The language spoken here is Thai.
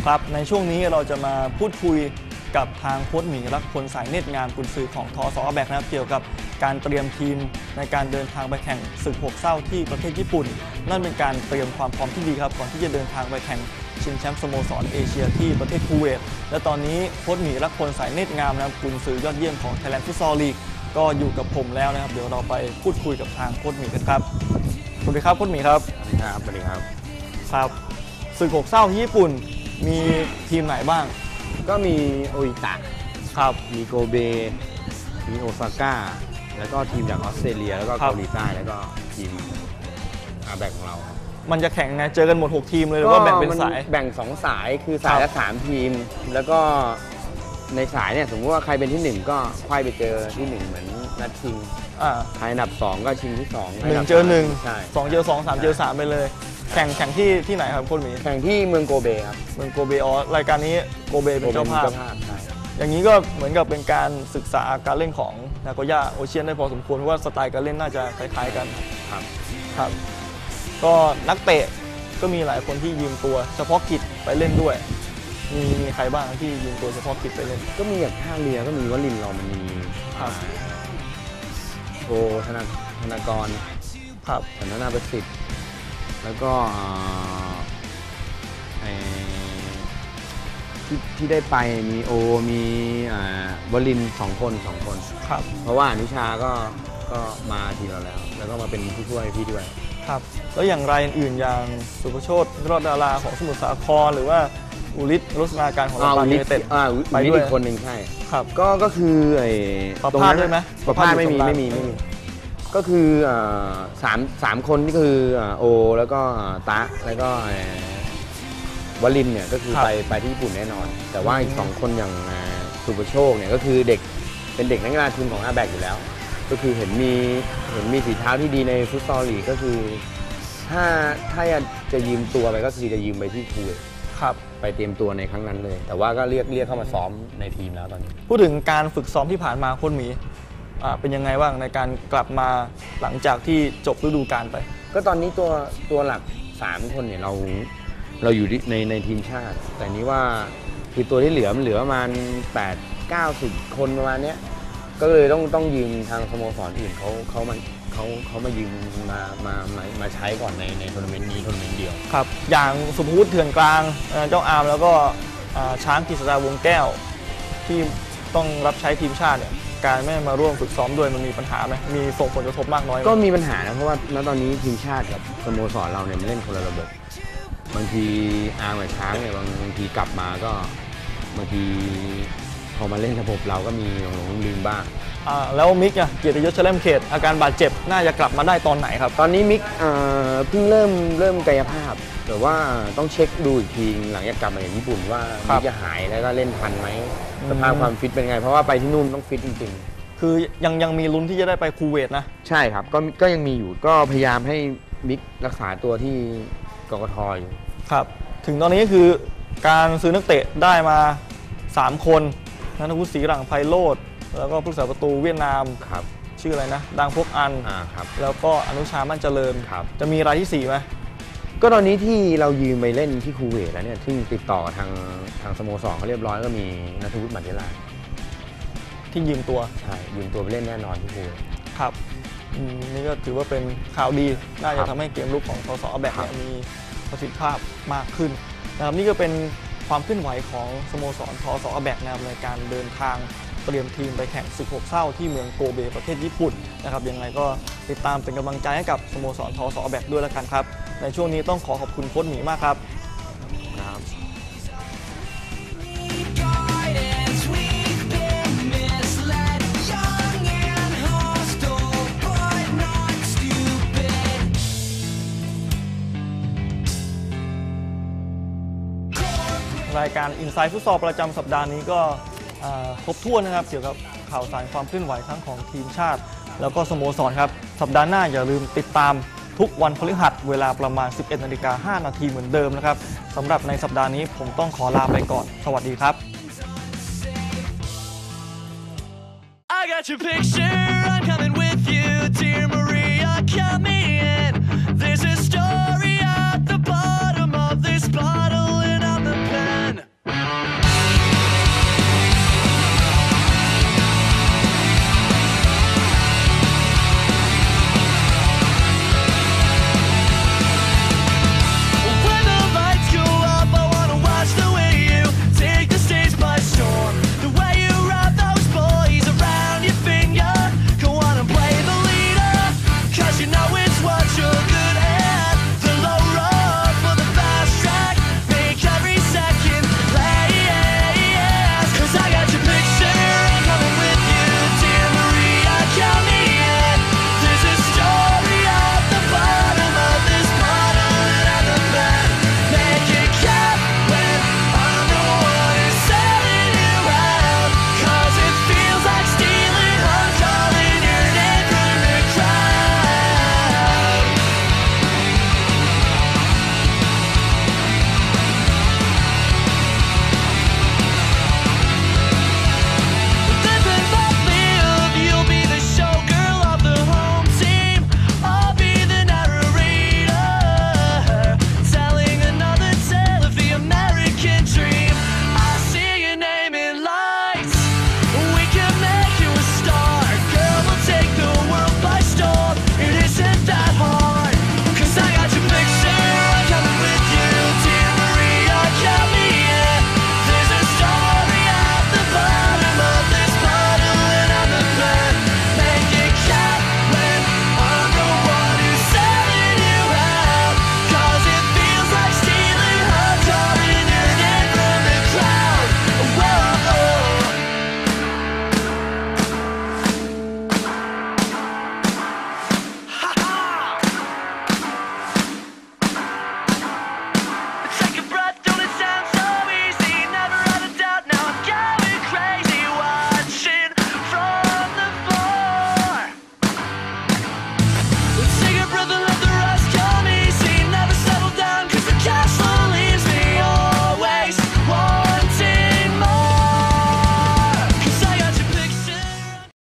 ครับในช่วงนี้เราจะมาพูดคุยกับทางโค้ชหมีรักพลสายเนตรงามกุนซือของทส.แบกนะครับเกี่ยวกับการเตรียมทีมในการเดินทางไปแข่งศึก6เศร้าที่ประเทศญี่ปุ่นนั่นเป็นการเตรียมความพร้อมที่ดีครับก่อนที่จะเดินทางไปแข่งชิงแชมป์สโมสรเอเชียที่ประเทศคูเวตและตอนนี้โค้ชหมีรักพลสายเนตรงามนะครับกุนซือยอดเยี่ยมของ Thailand Futsal League ก็อยู่กับผมแล้วนะครับเดี๋ยวเราไปพูดคุยกับทางโค้ชหมีกันครับสวัสดีครับโค้ชหมีครับสวัสดีครับสวัสดีครับครับศึก6เศร้าที่ญี่ปุ่นมีทีมไหนบ้างก็มีโออิตะครับมีโกเบมีโอซาก้าแล้วก็ทีมจากออสเตรเลียแล้วก็เกาหลีใต้แล้วก็ทีมอาแบกของเรามันจะแข่งไงเจอกันหมด6ทีมเลยหรือว่าแบ่งเป็นสายแบ่ง2สายคือสายละ3ทีมแล้วก็ในสายเนี่ยสมมติว่าใครเป็นที่1ก็ค่อยไปเจอที่1เหมือนนัดชิงใครอันดับ2ก็ชิงที่2 1เจอ1 2เจอ2 3เจอ3ไปเลยแข่งที่ไหนครับโค้ชหมีแข่งที่เมืองโกเบครับเมืองโกเบรายการนี้โกเบเป็นเจ้าภาพอย่างนี้ก็เหมือนกับเป็นการศึกษาการเล่นของนาโกย่าโอเชียนได้พอสมควรเพราะว่าสไตล์การเล่นน่าจะคล้ายๆกันครับก็นักเตะก็มีหลายคนที่ยืมตัวเฉพาะกิจไปเล่นด้วยมีใครบ้างที่ยืมตัวเฉพาะกิจไปเล่นก็มีอย่างท่าเรือก็มีวลินทร์ รอมณีโทธนากรสันทนาประสิทธิ์แล้วก็ที่ได้ไปมีมีวลินทร์2 คนครับเพราะว่าอนุชาก็มาทีเราแล้วก็มาเป็นผู้ช่วยพี่ด้วยครับแล้วอย่างรายอื่นอย่างสุภโชติรอดดาราของสมุทรสาครหรือว่าอุลิศรสนาการของลำปางยูไนเต็ดไปด้วยอีกคนหนึ่งใช่ครับก็คือประพาสด้วยไหมประพาสไม่มีก็คือ3 คนนี่คือโอแล้วก็ตะแล้วก็วลินเนี่ยก็คือไปที่ญี่ปุ่นแน่นอนแต่ว่าอีก2 คนอย่างสุภโชคเนี่ยก็คือเป็นเด็กนักกีฬาทีมของอาแบกอยู่แล้วก็คือเห็นมีฝีเท้าที่ดีในฟุตซอลลีกก็คือถ้าจะยืมตัวไปก็คือจะยืมไปที่คูเวตไปเตรียมตัวในครั้งนั้นเลยแต่ว่าก็เรียกเข้ามาซ้อมในทีมแล้วตอนนี้พูดถึงการฝึกซ้อมที่ผ่านมาโค้ชหมีเป็นยังไงบ้างในการกลับมาหลังจากที่จบฤดูกาลไปก็ตอนนี้ตัวหลัก3 คนเนี่ยเราอยู่ในทีมชาติแต่นี้ว่าคือตัวที่เหลือประมาณ8-9-10 คนประมาณนี้ก็เลยต้องยืมทางสโมสรอื่นเขามายืมมาใช้ก่อนในทัวร์นาเมนต์นี้ทัวร์นาเมนต์เดียวครับอย่างสุภวุฒิเถื่อนกลางเจ้าอาร์มแล้วก็ช้างกฤษดาวงแก้วที่ต้องรับใช้ทีมชาติเนี่ยการไม่มาร่วมฝึกซ้อมด้วยมันมีปัญหาไหมมีส่งผลกระทบมากน้อยก็มีปัญหานะเพราะว่าณตอนนี้ทีมชาติกับสโมสรเราเนี่ยมันเล่นคนละระบบบางทีอาร์มกับช้างเนี่ยบางทีกลับมาก็บางทีพอมาเล่นระบบเราก็มีหลงลืมบ้างแล้วมิกเกียรติยศเฉลิมเขตอาการบาดเจ็บน่าจะกลับมาได้ตอนไหนครับตอนนี้มิกเพิ่งเริ่มกายภาพแต่ว่าต้องเช็คดูอีกทีหลังจากกลับมาจากญี่ปุ่นว่ามิกจะหายแล้วก็เล่นทันไหมสภาพความฟิตเป็นไงเพราะว่าไปที่นู่นต้องฟิตจริงๆคือยังมีลุ้นที่จะได้ไปคูเวตนะใช่ครับก็ยังมีอยู่ก็พยายามให้มิกรักษาตัวที่กกท.อยู่ครับถึงตอนนี้คือการซื้อนักเตะได้มา3 คนนัทวุฒิศรีหลังไพโรจน์แล้วก็ผู้รักษาประตูเวียดนามชื่ออะไรนะดังพกอันแล้วก็อนุชามั่นเจริญจะมีรายที่4ไหมก็ตอนนี้ที่เรายืมไปเล่นที่คูเวตแล้วเนี่ยที่ติดต่อทางสโมสรเขาเรียบร้อยก็มีนัทวุฒิหมัดยลาที่ยืมตัวใช่ยืมตัวไปเล่นแน่นอนที่คูเวตครับนี่ก็ถือว่าเป็นข่าวดีน่าจะทำให้เกมลุกของทส.แบกมีประสิทธิภาพมากขึ้นนะครับนี่ก็เป็นความเคลื่อนไหวของสโมสรทส.แบกในการเดินทางเตรียมทีมไปแข่งศึก6เศร้าที่เมืองโกเบประเทศญี่ปุ่นนะครับยังไงก็ติดตามเป็นกำลังใจให้กับสโมสรทส.แบกด้วยแล้วกันครับในช่วงนี้ต้องขอบคุณโค้ชหมีมากครับรายการ Inside Futsal ประจำสัปดาห์นี้ก็ครบถ้วนนะครับเกี่ยวกับข่าวสารความเคลื่อนไหวทั้งของทีมชาติแล้วก็สโมสรครับสัปดาห์หน้าอย่าลืมติดตามทุกวันพฤหัสเวลาประมาณ 11:05 น.เหมือนเดิมนะครับสำหรับในสัปดาห์นี้ผมต้องขอลาไปก่อนสวัสดีครับ I got your picture, I'm coming with